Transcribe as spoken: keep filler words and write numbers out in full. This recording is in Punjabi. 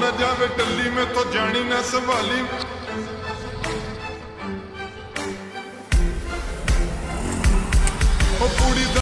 न जावे टल्ली में तो जानी ना संभाली ओ पूरी